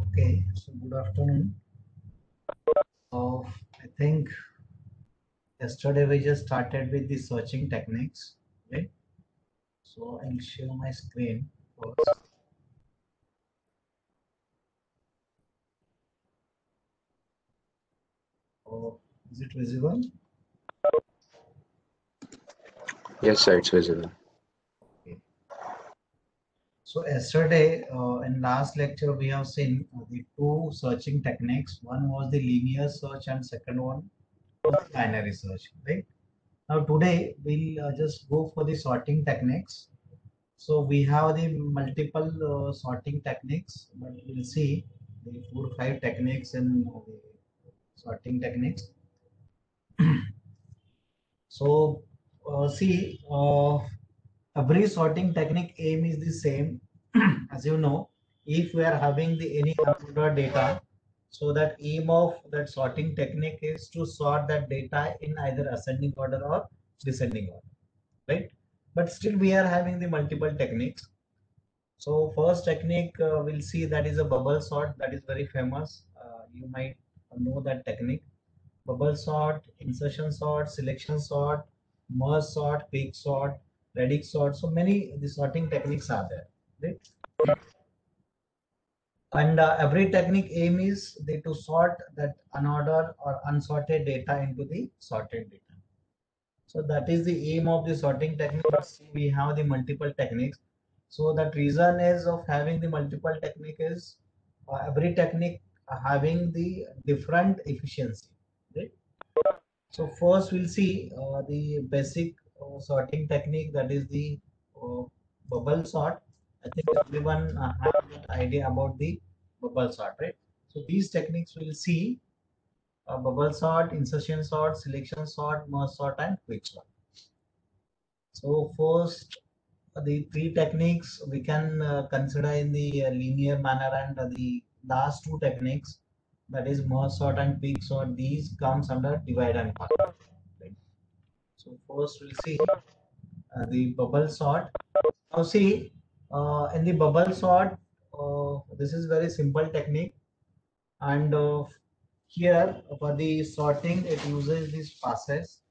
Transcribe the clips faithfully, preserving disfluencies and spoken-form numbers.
Okay, so good afternoon. Uh, I think yesterday we just started with the searching techniques, right? So I'll share my screen first. Oh, is it visible? Yes, sir, it's visible. Okay. So yesterday uh, in last lecture we have seen uh, the two searching techniques. One was the linear search and second one was the binary search, right? Now today we'll uh, just go for the sorting techniques. So we have the multiple uh, sorting techniques, but we'll see the four or five techniques in the sorting techniques. So uh, see, uh, every sorting technique aim is the same. As you know, if we are having the any unordered data, so that aim of that sorting technique is to sort that data in either ascending order or descending order, right? But still we are having the multiple techniques. So first technique uh, we'll see, that is a bubble sort, that is very famous. Uh, you might know that technique. Bubble sort, insertion sort, selection sort, merge sort, quick sort, radix sort. So many the sorting techniques are there, right? And uh, every technique aim is they to sort that unordered or unsorted data into the sorted data. So that is the aim of the sorting technique. But we have the multiple techniques. So that reason is of having the multiple technique is uh, every technique having the different efficiency. Right? So first we'll see uh, the basic uh, sorting technique, that is the uh, bubble sort. I think everyone uh, have an idea about the bubble sort, right? So these techniques we'll see uh, bubble sort, insertion sort, selection sort, merge sort, and quick sort. So first, uh, the three techniques we can uh, consider in the uh, linear manner, and uh, the last two techniques, that is merge sort and quick sort, these comes under divide and conquer. Right? So first we'll see uh, the bubble sort. Now see, uh, in the bubble sort, uh, this is very simple technique, and uh, here for the sorting it uses this passes,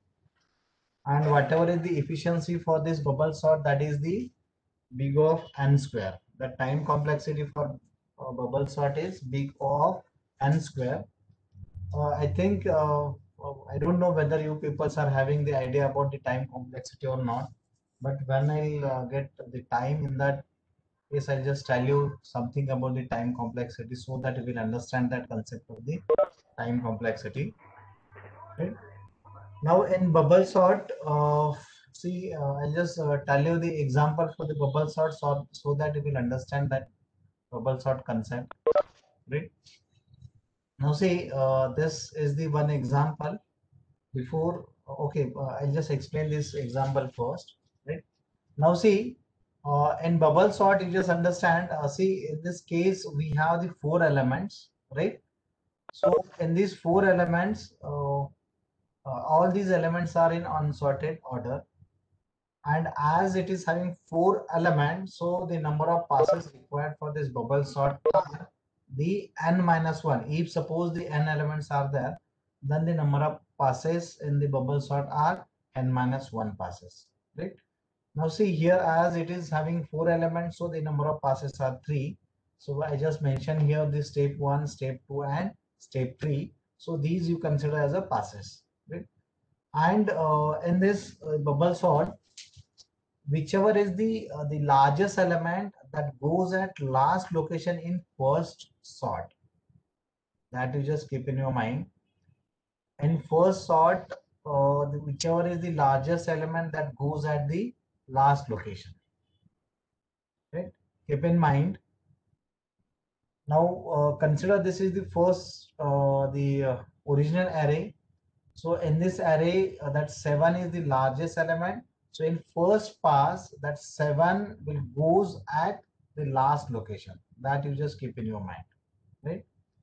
and whatever is the efficiency for this bubble sort, that is the big of n square. The time complexity for uh, bubble sort is big of n square. Uh, I think uh, uh, I don't know whether you people are having the idea about the time complexity or not. But when I uh, get the time in that case, I'll just tell you something about the time complexity so that you will understand that concept of the time complexity. Right? Now in bubble sort, uh, see, uh, I'll just uh, tell you the example for the bubble sort, so, so that you will understand that bubble sort concept. Right? Now see, uh, this is the one example. Before, okay, uh, I'll just explain this example first. Right? Now see, uh, in bubble sort, you just understand. Uh, see, in this case, we have the four elements, right? So in these four elements, uh, uh, all these elements are in unsorted order, and as it is having four elements, so the number of passes required for this bubble sort are the n minus one. If suppose the n elements are there, then the number of passes in the bubble sort are n minus one passes, right? Now see here, as it is having four elements, so the number of passes are three. So I just mentioned here the step one, step two, and step three. So these you consider as a passes, right? And uh, in this uh, bubble sort, whichever is the uh, the largest element that goes at last location in first sort, that you just keep in your mind. In first sort, uh, the, whichever is the largest element that goes at the last location, right? Keep in mind. Now uh, consider this is the first uh, the uh, original array. So in this array, uh, that seven is the largest element. So in first pass, that seven will goes at the last location. That you just keep in your mind, right?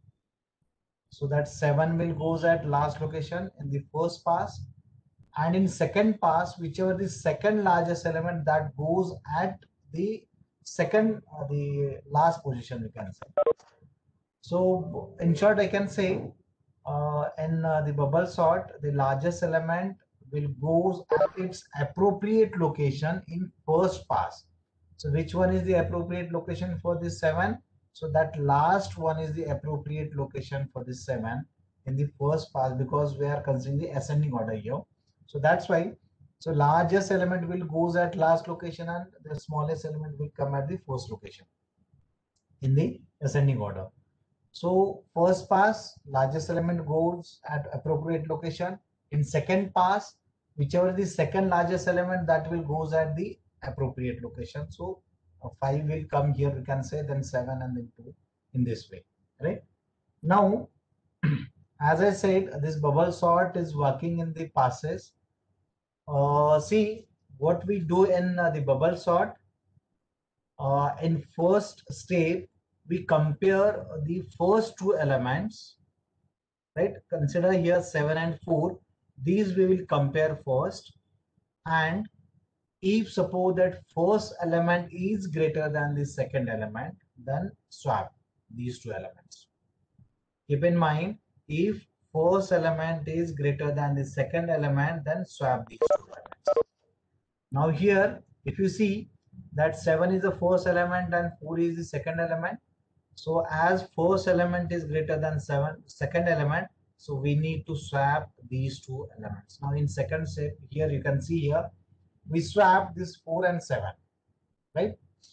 So that seven will goes at last location in the first pass, and in second pass, whichever the second largest element that goes at the second uh, the last position, we can say. So in short, I can say uh, in uh, the bubble sort, the largest element will goes at its appropriate location in first pass. So which one is the appropriate location for this seven? So that last one is the appropriate location for this seven in the first pass, because we are considering the ascending order here. So that's why. So largest element will goes at last location and the smallest element will come at the first location in the ascending order. So first pass, largest element goes at appropriate location. In second pass, whichever the second largest element, that will goes at the appropriate location. So uh, five will come here, we can say, then seven and then two in this way, right? Now, as I said, this bubble sort is working in the passes. Uh, see what we do in uh, the bubble sort. Uh, in first step, we compare the first two elements, right? Consider here seven and four. These we will compare first, and if suppose that first element is greater than the second element, then swap these two elements. Keep in mind, if first element is greater than the second element, then swap these two elements. Now here, if you see that seven is the first element and four is the second element. So as first element is greater than seven, second element, so we need to swap these two elements. Now in second step, here you can see here, we swap this four and seven, right?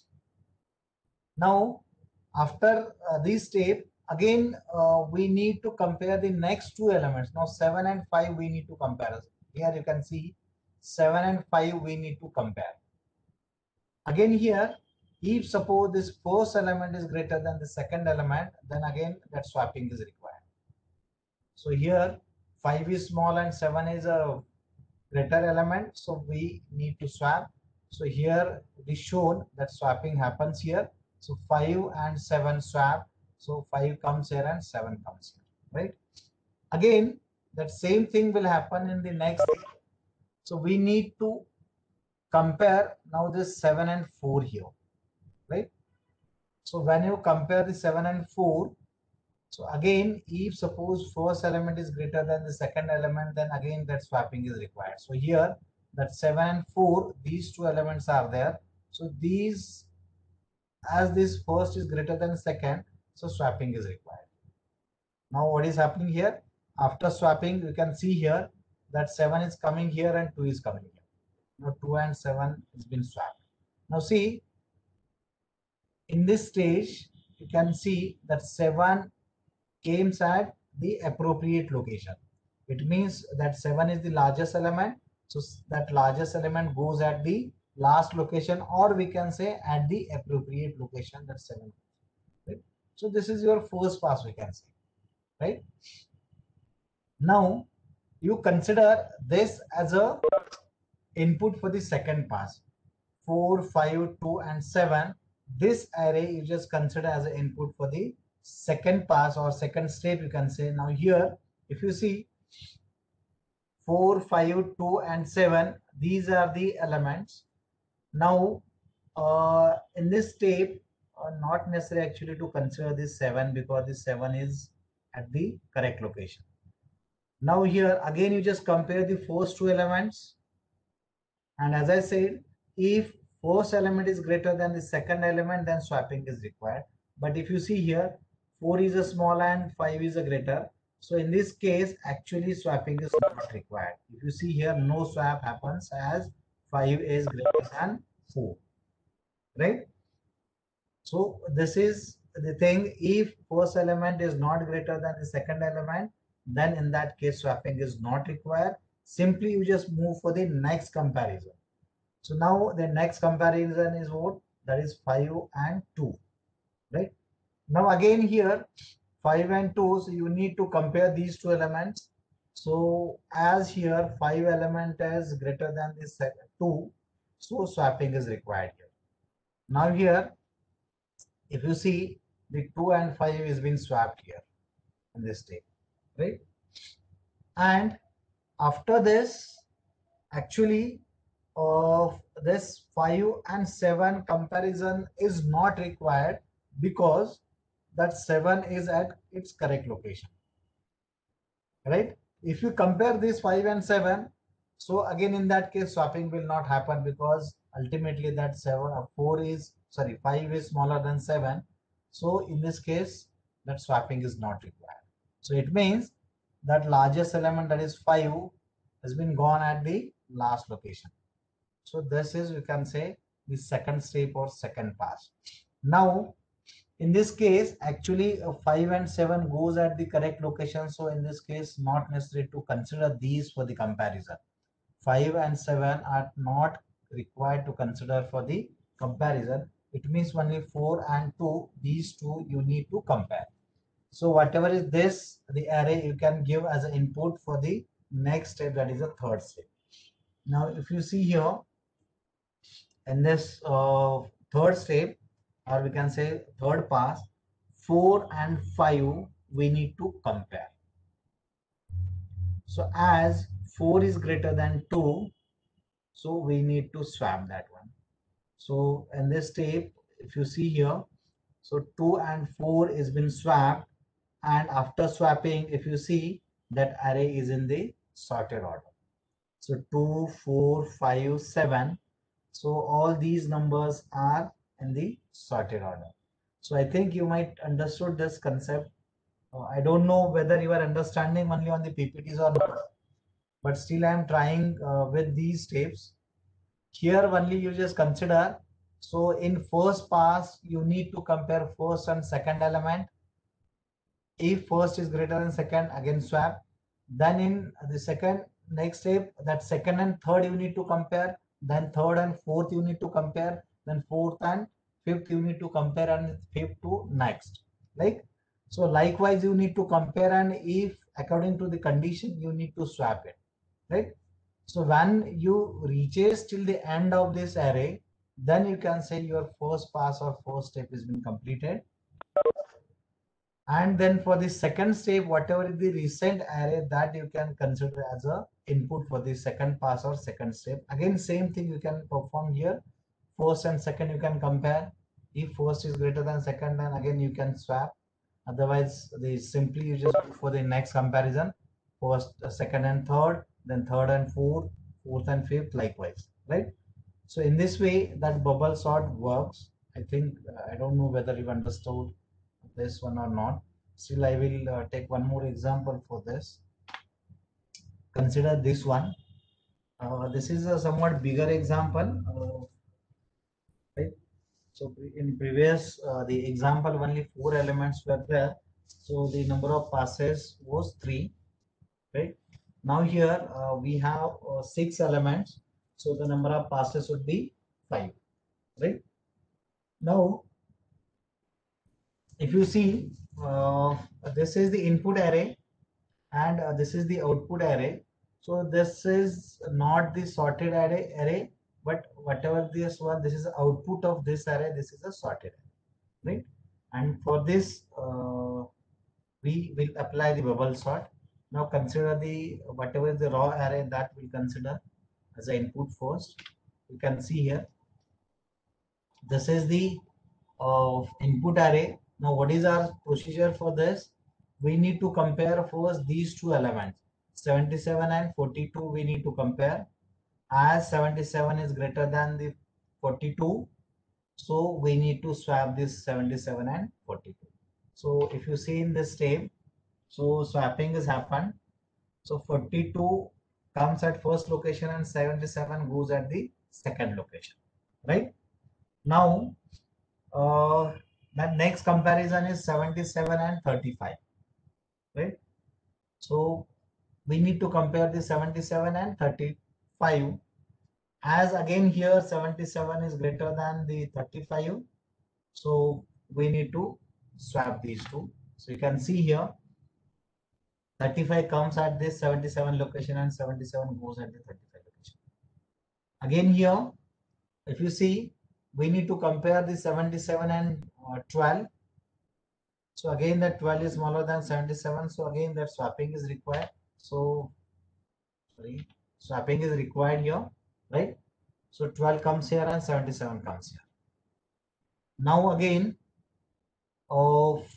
Now after uh, this step, again uh, we need to compare the next two elements. Now seven and five we need to compare. Here you can see seven and five we need to compare. Again here, if suppose this first element is greater than the second element, then again that swapping is required. So here five is small and seven is a greater element, so we need to swap. So here it is shown that swapping happens here. So five and seven swap. So five comes here and seven comes here, right? Again, that same thing will happen in the next. So we need to compare now this seven and four here, right? So when you compare the seven and four, so again, if suppose first element is greater than the second element, then again that swapping is required. So here that seven and four, these two elements are there. So these, as this first is greater than second, so swapping is required. Now what is happening here? After swapping, you can see here that seven is coming here and two is coming here. Now two and seven has been swapped. Now see, in this stage, you can see that seven came at the appropriate location. It means that seven is the largest element. So that largest element goes at the last location, or we can say at the appropriate location, that seven. Right? So this is your first pass, we can say, right? Now you consider this as a input for the second pass. four, five, two, and seven. This array you just consider as an input for the second pass or second step, you can say. Now here, if you see four, five, two, and seven, these are the elements. Now uh, in this step, uh, not necessary actually to consider this seven, because this seven is at the correct location. Now here again you just compare the first two elements, and as I said, if first element is greater than the second element, then swapping is required. But if you see here, four is a small and five is a greater. So in this case, actually swapping is not required. If you see here, no swap happens as five is greater than four, right? So this is the thing. If first element is not greater than the second element, then in that case, swapping is not required. Simply you just move for the next comparison. So now the next comparison is what? That is five and two, right? Now again here, five and two, so you need to compare these two elements. So as here five element is greater than the second two, so swapping is required here. Now here, if you see, the two and five is being swapped here in this state, right? And after this, actually of this five and seven comparison is not required, because that seven is at its correct location, right? If you compare this five and seven, so again in that case swapping will not happen, because ultimately that seven uh, four is sorry five is smaller than seven. So in this case that swapping is not required. So it means that largest element, that is five, has been gone at the last location. So this is, you can say, the second step or second pass. Now in this case actually uh, five and seven goes at the correct location, so in this case not necessary to consider these for the comparison. five and seven are not required to consider for the comparison. It means only four and two, these two you need to compare. So whatever is this, the array, you can give as an input for the next step, that is a third step. Now if you see here in this uh, third step, or we can say third pass, four and five we need to compare. So as four is greater than two, so we need to swap that one. So in this step, if you see here, so two and four is been swapped, and after swapping, if you see, that array is in the sorted order. So two, four, five, seven. So all these numbers are in the sorted order. So I think you might understood this concept. Uh, I don't know whether you are understanding only on the P P Ts or not, but still I am trying uh, with these steps. Here only you just consider. So in first pass, you need to compare first and second element. If first is greater than second, again swap. Then in the second next step, that second and third you need to compare. Then third and fourth you need to compare. Then fourth and fifth you need to compare, and fifth to next. Like so, likewise you need to compare, and if according to the condition you need to swap it, right? So when you reaches till the end of this array, then you can say your first pass or first step has been completed. And then for the second step, whatever is the recent array, that you can consider as a input for the second pass or second step. Again, same thing you can perform here. First and second you can compare. If first is greater than second, then again you can swap. Otherwise, the simply you just go for the next comparison. First, uh, second and third, then third and fourth, fourth and fifth, likewise, right? So in this way, that bubble sort works. I think uh, I don't know whether you understood this one or not. Still, I will uh, take one more example for this. Consider this one. Uh, this is a somewhat bigger example, uh, right? So in previous, uh, the example only four elements were there. So the number of passes was three, right? Now here uh, we have uh, six elements. So the number of passes would be five, right? Now, if you see, uh, this is the input array, and uh, this is the output array. So this is not the sorted array array, but whatever this one, this is the output of this array. This is a sorted array, right? And for this, uh, we will apply the bubble sort. Now consider the whatever is the raw array, that we consider as an input first. You can see here. This is the of input array. Now what is our procedure for this? We need to compare first these two elements, seventy-seven and forty-two. We need to compare. As seventy-seven is greater than the forty-two, so we need to swap this seventy-seven and forty-two. So if you see in this step, so swapping has happened. So forty-two comes at first location and seventy-seven goes at the second location, right? Now uh, the next comparison is seventy-seven and thirty-five, right? So we need to compare the seventy-seven and thirty-five. As again here seventy-seven is greater than the thirty-five, so we need to swap these two. So you can see here thirty-five comes at this seventy-seven location and seventy-seven goes at the thirty-five location. Again here, if you see, we need to compare the seventy-seven and uh, twelve. So again that twelve is smaller than seventy-seven, so again that swapping is required. So sorry, swapping is required here, right? So twelve comes here and seventy-seven comes here. Now again, of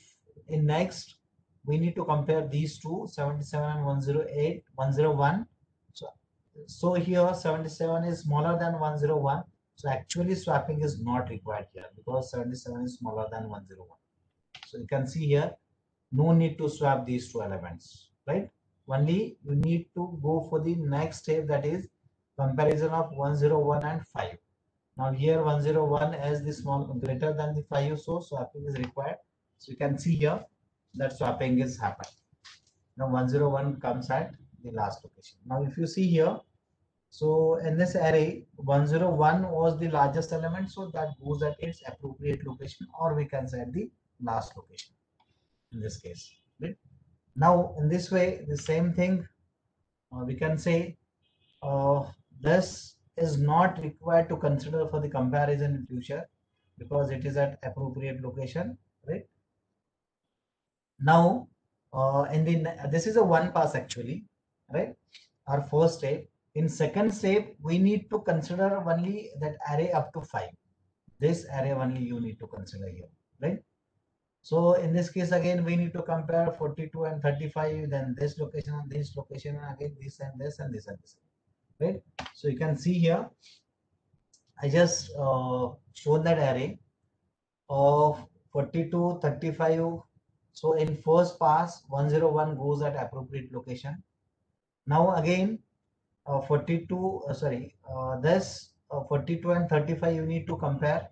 in next we need to compare these two, seventy-seven and one oh eight, one oh one. So, so here seventy-seven is smaller than one oh one. So actually swapping is not required here because seventy-seven is smaller than one oh one. So you can see here, no need to swap these two elements, right? Only you need to go for the next step, that is comparison of one oh one and five. Now here one oh one is the small greater than the five, so swapping is required. So you can see here that swapping is happened. Now one oh one comes at the last location. Now if you see here, so in this array, one oh one was the largest element, so that goes at its appropriate location, or we can say at the last location in this case. Right? Now in this way, the same thing uh, we can say uh, this is not required to consider for the comparison in future because it is at appropriate location, right? Now uh, in the this is a one pass actually, right? Our first step. In second step, we need to consider only that array up to five. This array only you need to consider here, right? So in this case, again, we need to compare forty-two and thirty-five, then this location and this location, and again this and this and this and this, right? So you can see here, I just uh, shown that array of forty-two, thirty-five. So in first pass, one oh one goes at appropriate location. Now again, uh, forty-two, uh, sorry, uh, this uh, forty-two and thirty-five you need to compare.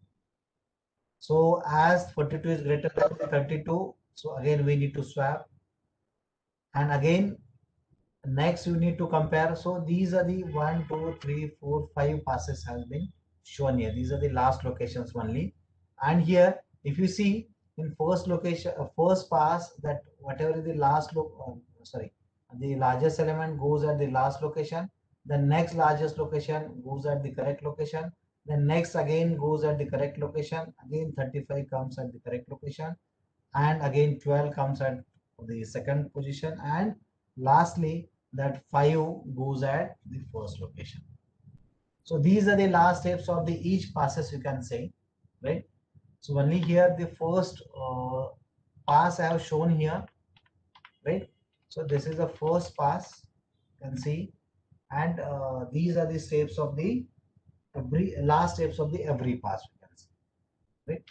So as forty-two is greater than thirty-two, so again we need to swap. And again, next you need to compare. So these are the one, two, three, four, five passes has been shown here. These are the last locations only. And here, if you see in first location, uh, first pass, that whatever is the last look, uh, sorry, the largest element goes at the last location. The next largest location goes at the correct location. The next again goes at the correct location. Again, thirty-five comes at the correct location. And again, twelve comes at the second position. And lastly, that five goes at the first location. So these are the last steps of the each passes, you can say, right? So only here the first uh, pass I have shown here, right? So this is the first pass, you can see, and uh, these are the steps of the every last steps of the every pass, you can see, right?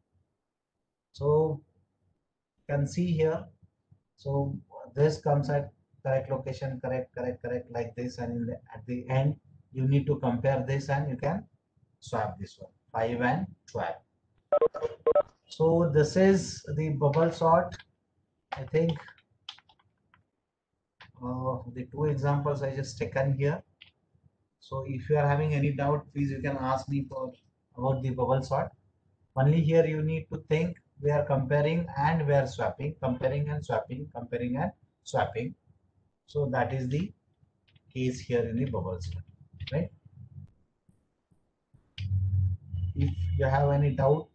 So you can see here. So this comes at correct location, correct, correct, correct, like this, and in the, at the end you need to compare this and you can swap this one, five and twelve. So this is the bubble sort. I think uh, the two examples I just taken here. So if you are having any doubt, please you can ask me for about the bubble sort. Only here you need to think we are comparing and we are swapping, comparing and swapping, comparing and swapping. So that is the case here in the bubble sort, right? If you have any doubt,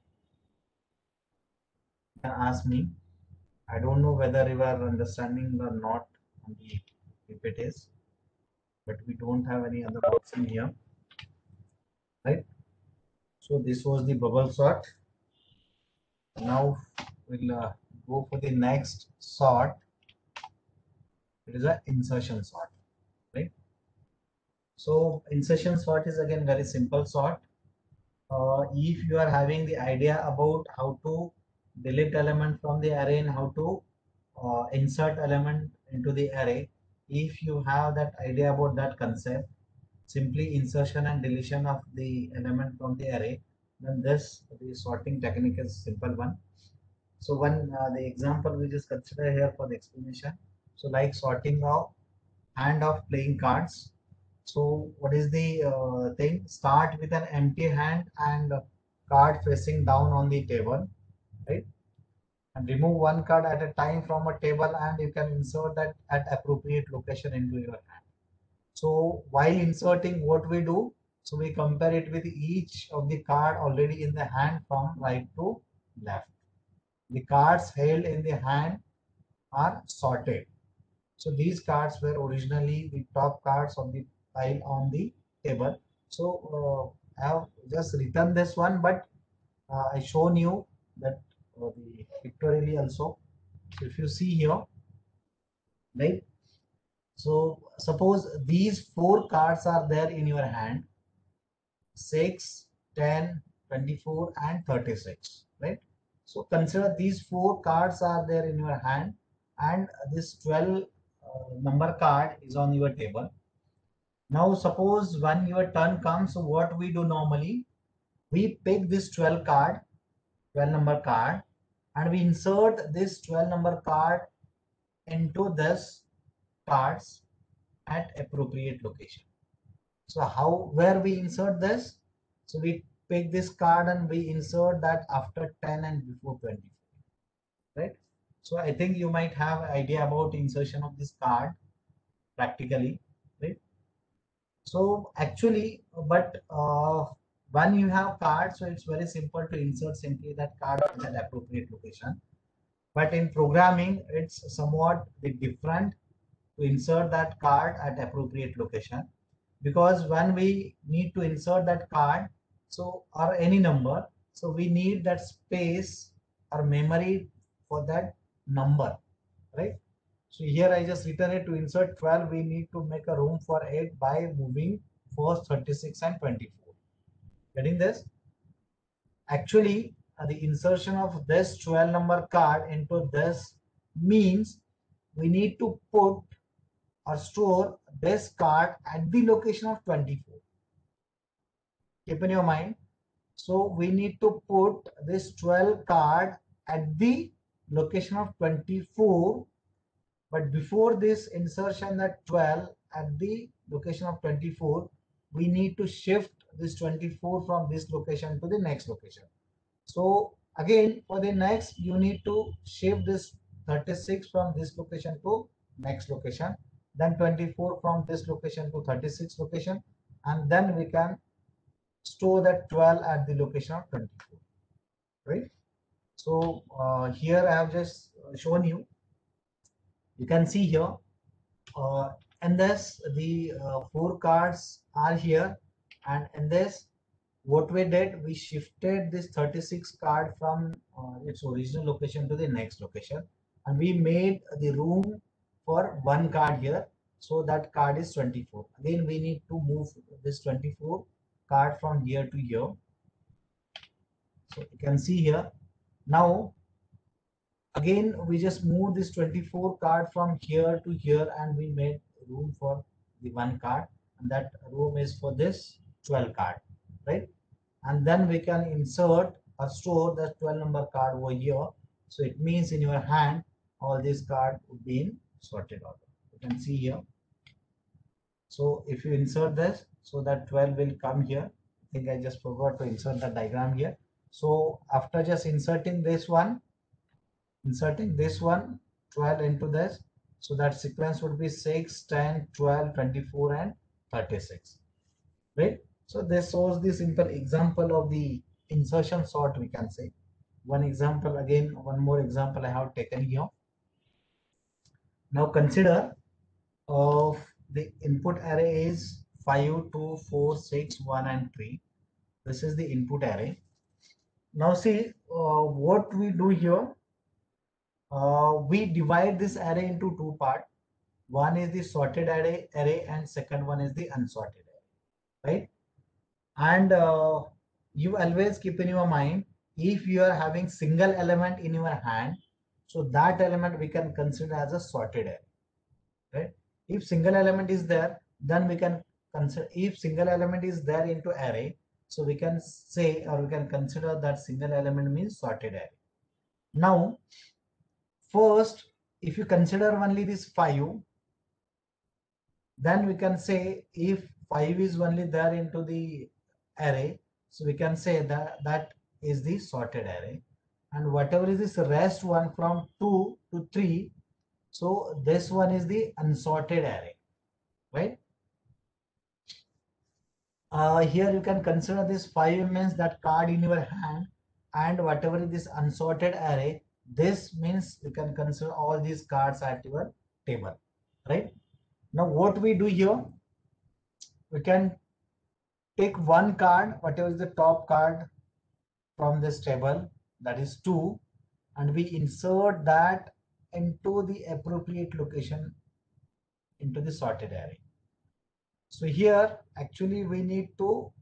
you can ask me. I don't know whether you are understanding or not, if it is, but we don't have any other option here, right? So this was the bubble sort. Now we'll uh, go for the next sort. It is an insertion sort, right? So insertion sort is again very simple sort. Uh, if you are having the idea about how to delete element from the array and how to uh, insert element into the array, if you have that idea about that concept, simply insertion and deletion of the element from the array, then this the sorting technique is simple one. So one uh, the example we just consider here for the explanation. So like sorting of hand of playing cards. So what is the uh, thing? Start with an empty hand and card facing down on the table, right? And remove one card at a time from a table, and you can insert that at appropriate location into your hand. So while inserting, what we do? So we compare it with each of the card already in the hand from right to left. The cards held in the hand are sorted. So these cards were originally the top cards of the pile on the table. So uh, I have just written this one, but uh, I shown you that uh, the pictorially also. So if you see here, right? So suppose these four cards are there in your hand, six, ten, twenty-four and thirty-six, right? So consider these four cards are there in your hand and this twelve uh, number card is on your table. Now suppose when your turn comes, so what we do normally, we pick this twelve card, twelve number card, and we insert this twelve number card into this cards at appropriate location. So how, where we insert this? So we pick this card and we insert that after ten and before twenty-four, right? So I think you might have idea about insertion of this card practically, right? So actually, but uh, when you have card, so it's very simple to insert simply that card at that appropriate location. But in programming, it's somewhat different to insert that card at appropriate location, because when we need to insert that card, so or any number, so we need that space or memory for that number, right? So here I just written it, to insert twelve we need to make a room for it by moving first thirty-six and twenty-four. Getting this? Actually uh, the insertion of this twelve number card into this means we need to put or store this card at the location of twenty-four. Keep in your mind. So we need to put this twelve card at the location of twenty-four, but before this insertion that twelve at the location of twenty-four, we need to shift this twenty-four from this location to the next location. So again, for the next, you need to shift this thirty-six from this location to next location, then twenty-four from this location to thirty-six location, and then we can store that twelve at the location of twenty-four, right? So uh, here I have just shown you. You can see here, uh, and this the uh, four cards are here, and in this what we did, we shifted this thirty-six card from uh, its original location to the next location, and we made the room for one card here, so that card is twenty-four. Again we need to move this twenty-four card from here to here. So you can see here, now again we just move this twenty-four card from here to here, and we made room for the one card, and that room is for this twelve card, right? And then we can insert or store the twelve number card over here. So it means in your hand all these cards would be in sorted order. You can see here. So if you insert this, so that twelve will come here. I think I just forgot to insert the diagram here. So after just inserting this one, inserting this one, twelve into this, so that sequence would be six, ten, twelve, twenty-four and thirty-six, right? So this shows the simple example of the insertion sort, we can say. One example, again one more example I have taken here. Now consider of the input array is five, two, four, six, one and three. This is the input array. Now see uh, what we do here. Uh, we divide this array into two parts. One is the sorted array, array and second one is the unsorted array, right? And uh, you always keep in your mind, if you are having single element in your hand, so that element we can consider as a sorted array, right? If single element is there, then we can consider, if single element is there into array, so we can say or we can consider that single element means sorted array. Now first, if you consider only this five, then we can say if five is only there into the array, so we can say that that is the sorted array, and whatever is this rest one from two to three, so this one is the unsorted array, right? Uh, here you can consider this five means that card in your hand, and whatever is this unsorted array, this means you can consider all these cards at your table, right? Now what we do here, we can take one card, whatever is the top card from this table, that is two, and we insert that into the appropriate location into the sorted array. So here actually we need to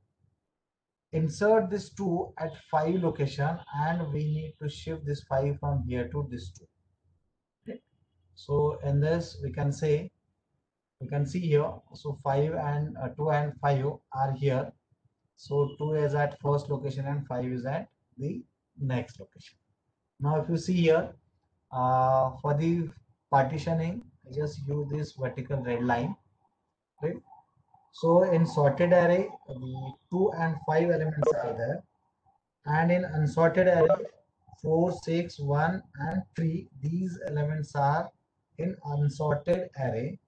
insert this two at five location, and we need to shift this five from here to this two. Okay. So in this we can say, we can see here, so five and uh, two and five are here. So two is at first location and five is at the next location. Now if you see here, uh, for the partitioning, I just use this vertical red line, right? So in sorted array, the two and five elements are there, and in unsorted array, four, six, one, and three, these elements are in unsorted array,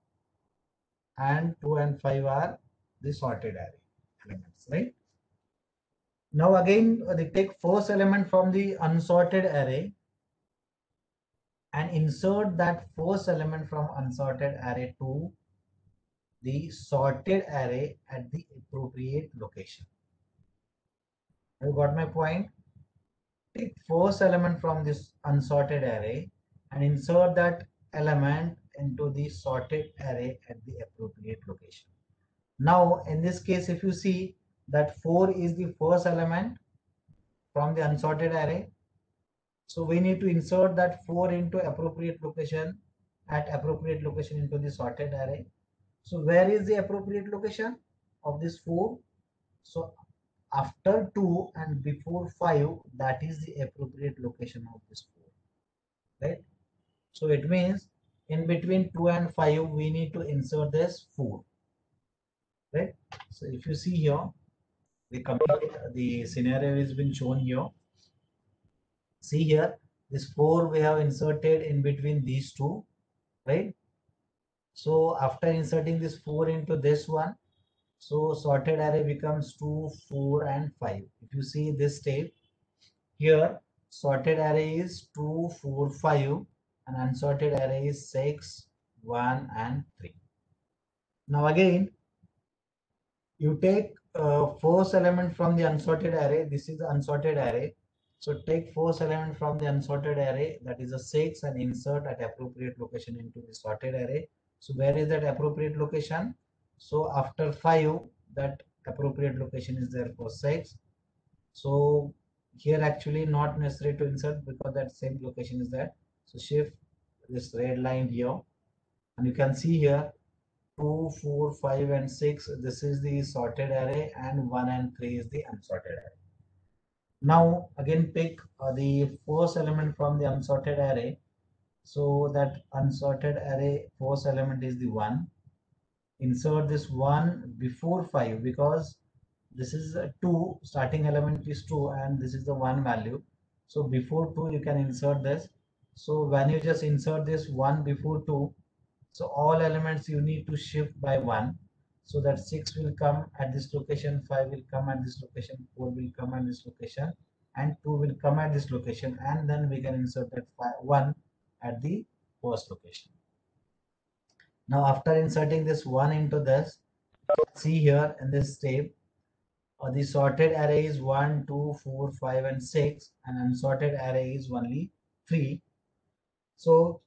and two and five are the sorted array elements, right? Now again, uh, they take first element from the unsorted array and insert that first element from unsorted array to the sorted array at the appropriate location. You got my point? Take first element from this unsorted array and insert that element into the sorted array at the appropriate location. Now in this case, if you see that four is the first element from the unsorted array, so we need to insert that four into appropriate location at appropriate location into the sorted array. So where is the appropriate location of this four? So after two and before five, that is the appropriate location of this four, right? So it means in between two and five, we need to insert this four, right? So if you see here, the complete the scenario has been shown here. See here, this four we have inserted in between these two, right? So after inserting this four into this one, so sorted array becomes two, four, and five. If you see this step here, sorted array is two, four, five, and unsorted array is six, one, and three. Now again, you take uh, first element from the unsorted array. This is the unsorted array. So take first element from the unsorted array, that is a six, and insert at appropriate location into the sorted array. So where is that appropriate location? So after five, that appropriate location is there for six. So here actually not necessary to insert because that same location is there. So shift this red line here, and you can see here two, four, five, and six. This is the sorted array, and one and three is the unsorted array. Now again pick uh, the first element from the unsorted array. So that unsorted array first element is the one. Insert this one before five because this is a two, starting element is two, and this is the one value. So before two you can insert this. So when you just insert this one before two, so all elements you need to shift by one. So that six will come at this location, five will come at this location, four will come at this location, and two will come at this location, and then we can insert that five, one at the first location. Now after inserting this one into this, see here in this step, uh, the sorted array is one, two, four, five, and six, and unsorted array is only three. So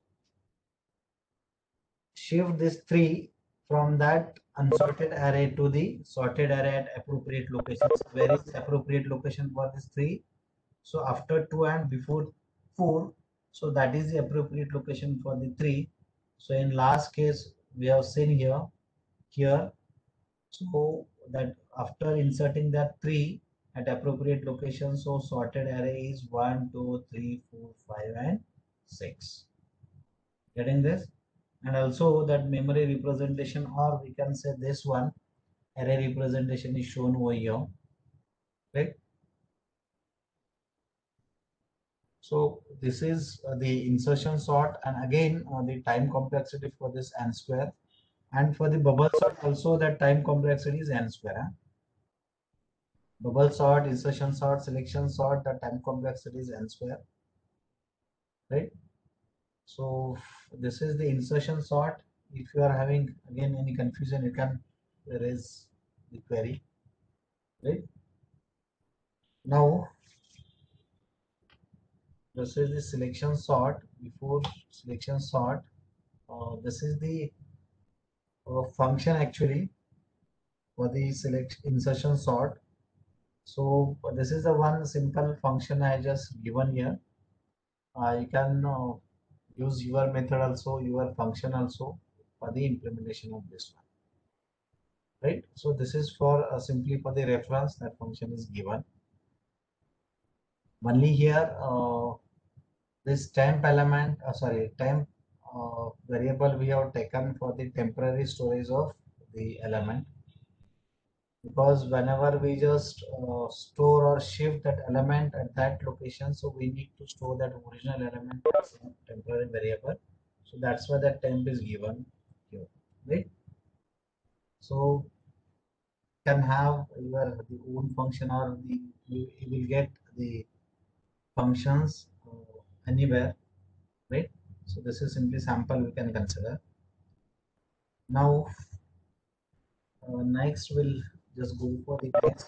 shift this three from that unsorted array to the sorted array at appropriate locations. Where is the appropriate location for this three? So after two and before four, so that is the appropriate location for the three. So in last case we have seen here here so that after inserting that three at appropriate location, so sorted array is one, two, three, four, five, and six. Getting this? And also that memory representation, or we can say this one, array representation is shown over here, right? So this is uh, the insertion sort, and again uh, the time complexity for this n square, and for the bubble sort also that time complexity is n square. Huh? Bubble sort, insertion sort, selection sort, the time complexity is n square, right? So this is the insertion sort. If you are having again any confusion, you can raise the query, right? Now this is the selection sort. Before selection sort, uh, this is the uh, function actually for the select insertion sort. So this is the one simple function I just given here. Uh, you can uh, use your method also, your function also for the implementation of this one, right? So this is for uh, simply for the reference that function is given. Only here uh, this temp element, uh, sorry, temp uh, variable we have taken for the temporary storage of the element, because whenever we just uh, store or shift that element at that location, so we need to store that original element as a temporary variable. So that's why that temp is given here, right? So can have your the own function, or the you, you will get the functions uh, anywhere, right? So this is simply sample we can consider. Now uh, next we'll just go for the next,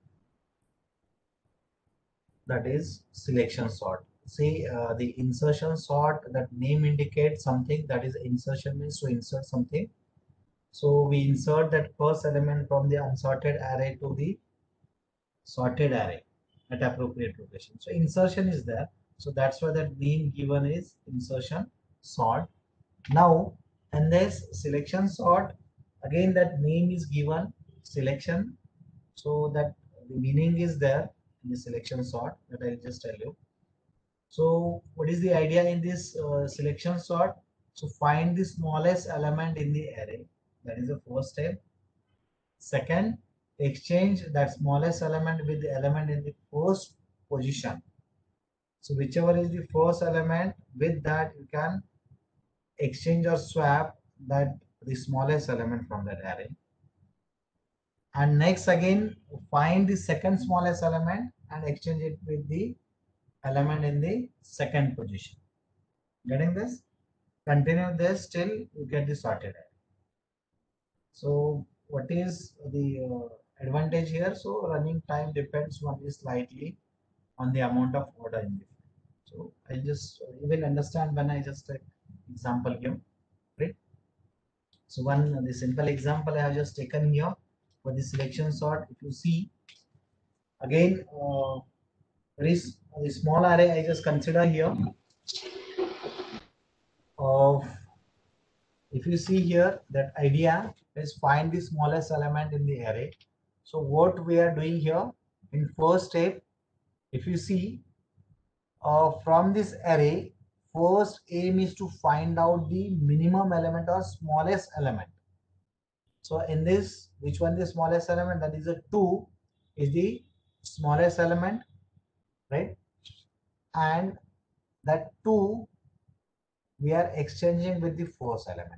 that is selection sort. See uh, the insertion sort, that name indicates something, that is insertion means to insert something. So we insert that first element from the unsorted array to the sorted array at appropriate location. So insertion is there. So that's why that name given is insertion sort. Now, and this selection sort, again that name is given selection. So that the meaning is there in the selection sort that I'll just tell you. So what is the idea in this uh, selection sort? So find the smallest element in the array. That is the first step. Second, exchange that smallest element with the element in the first position. So whichever is the first element, with that you can exchange or swap that the smallest element from that array. And next again, find the second smallest element and exchange it with the element in the second position. Getting this? Continue this till you get the sorted array. So what is the uh, advantage here? So running time depends only slightly on the amount of order in the file. So I just uh, you will understand when I just take example here, right? So one uh, the simple example I have just taken here for the selection sort. If you see again, uh, there is the small array I just consider here of, if you see here, that idea is find the smallest element in the array. So what we are doing here in first step, if you see uh, from this array, first aim is to find out the minimum element or smallest element. So in this, which one is the smallest element? That is a two is the smallest element, right? And that two we are exchanging with the first element,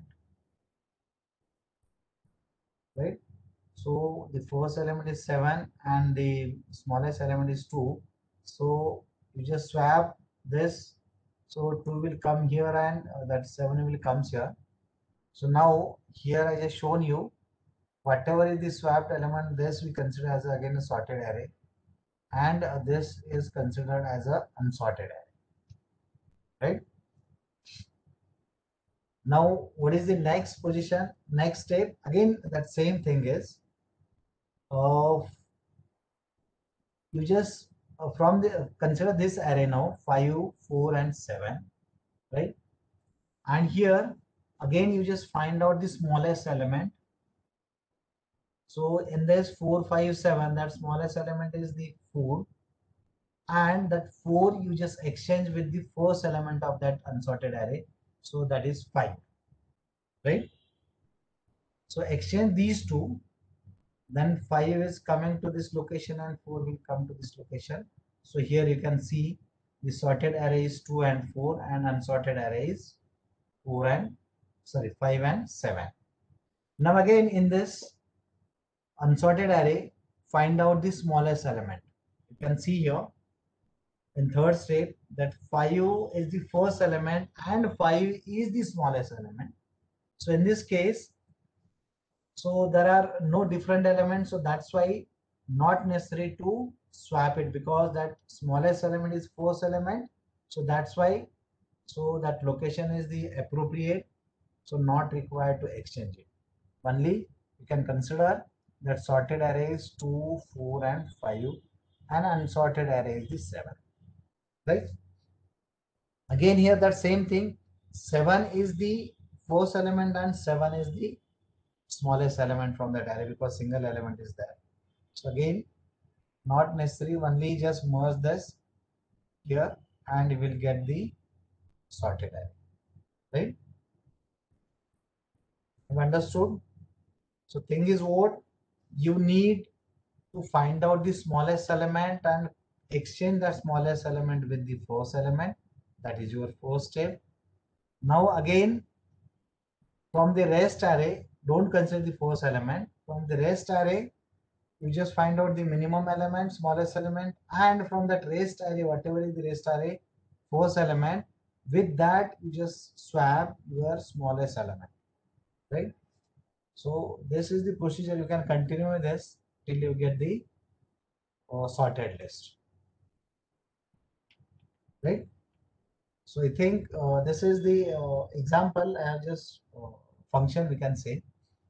right? So the first element is seven and the smallest element is two. So you just swap this. So two will come here and uh, that seven will comes here. So now here I just shown you whatever is the swapped element, this we consider as a, again a sorted array, and uh, this is considered as a unsorted array, right? Now what is the next position, next step? Again that same thing is uh, you just uh, from the consider this array now five, four and seven, right? And here again you just find out the smallest element. So in this four, five, seven, that smallest element is the four, and that four you just exchange with the first element of that unsorted array, so that is five, right? So exchange these two, then five is coming to this location and four will come to this location. So here you can see the sorted array is two and four, and unsorted array is four and sorry five and seven. Now again in this unsorted array, find out the smallest element. You can see here in third step that five is the first element and five is the smallest element. So in this case, so there are no different elements, so that's why not necessary to swap it, because that smallest element is first element So that's why, so that location is the appropriate, so not required to exchange it. Only you can consider that sorted array is two, four, and five, and unsorted array is the seven, right? Again here that same thing, seven is the first element and seven is the smallest element from that array because single element is there. So again, not necessary, only just merge this here and you will get the sorted array, right? You understood? So thing is what you need to find out the smallest element and exchange that smallest element with the first element. That is your first step. Now again, from the rest array, don't consider the first element. From the rest array, you just find out the minimum element, smallest element, and from that rest array, whatever is the rest array, first element, with that you just swap your smallest element, right? So this is the procedure. You can continue with this till you get the uh, sorted list, right? So I think uh, this is the uh, example I have just uh, function we can say,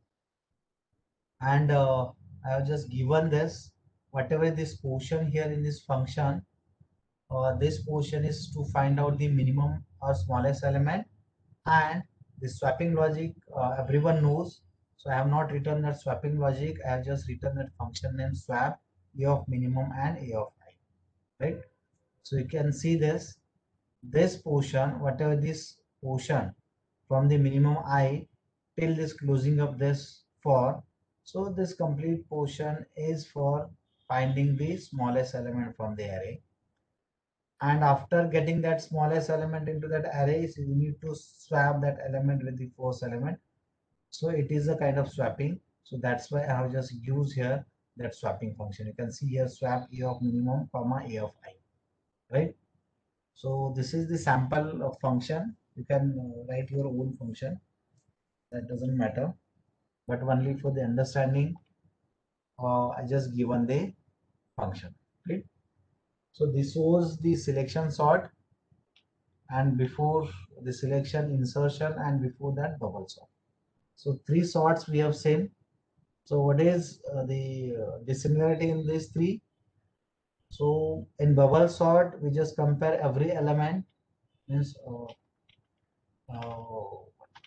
and uh, I have just given this whatever this portion here in this function. Uh, this portion is to find out the minimum or smallest element, and the swapping logic uh, everyone knows. So I have not written that swapping logic. I have just written that function name swap a of minimum and a of I, right? So you can see this this portion, whatever this portion from the minimum I till this closing of this for, so this complete portion is for finding the smallest element from the array, and after getting that smallest element into that array, so you need to swap that element with the first element. So it is a kind of swapping, so that's why I have just used here that swapping function. You can see here swap a of minimum comma a of I, right? So this is the sample of function. You can uh, write your own function, that doesn't matter, but only for the understanding uh, I just given the function, right? So this was the selection sort, and before the selection insertion, and before that bubble sort. So three sorts we have seen. So what is uh, the uh, dissimilarity in these three? So in bubble sort we just compare every element, means uh, uh,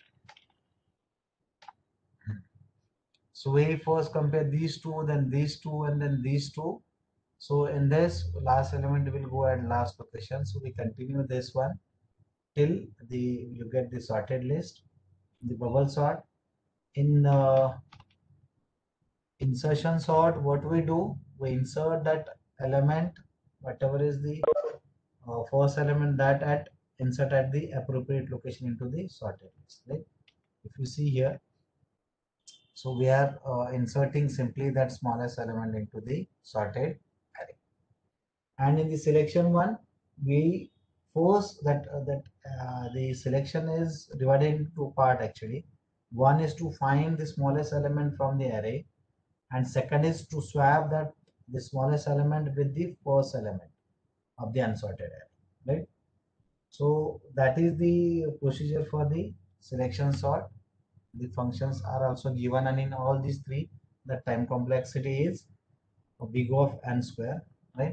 so we first compare these two, then these two, and then these two. So in this last element will go at last location. So we continue this one till the you get the sorted list, the bubble sort. In uh, insertion sort, what we do, we insert that element, whatever is the uh, first element, that at insert at the appropriate location into the sorted list. Right? If you see here, so we are uh, inserting simply that smallest element into the sorted array. And in the selection one, we force that uh, that uh, the selection is divided into two part actually. One is to find the smallest element from the array, and second is to swap that the smallest element with the first element of the unsorted array, right? So that is the procedure for the selection sort. The functions are also given, and in all these three the time complexity is big of n square, right?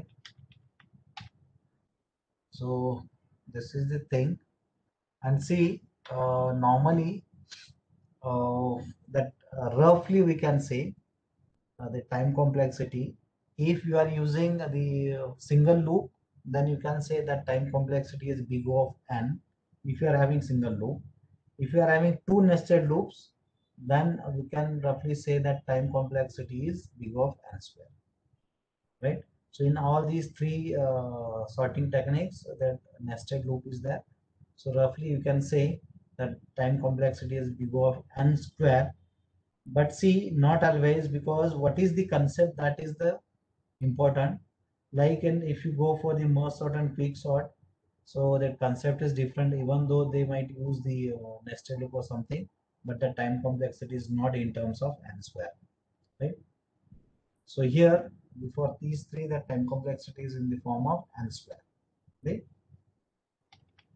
So this is the thing. And see, uh, normally uh, that uh, roughly we can say uh, the time complexity, if you are using the uh, single loop, then you can say that time complexity is big O of n if you are having single loop. If you are having two nested loops, then we can roughly say that time complexity is big O of n square, right? So in all these three uh, sorting techniques, that nested loop is there. So roughly you can say that time complexity is big O of n square. But see, not always, because what is the concept, that is the important. Like, and if you go for the merge sort and quick sort, so the concept is different, even though they might use the uh, nested loop or something, but the time complexity is not in terms of n square, right? So here, for these three, the time complexity is in the form of n square, right?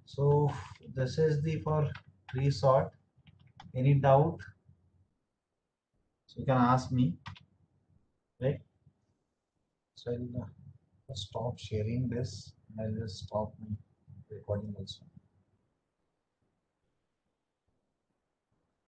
So this is the for resort. Any doubt? So you can ask me, right? So I'll uh, stop sharing this. I'll just stop my recording also.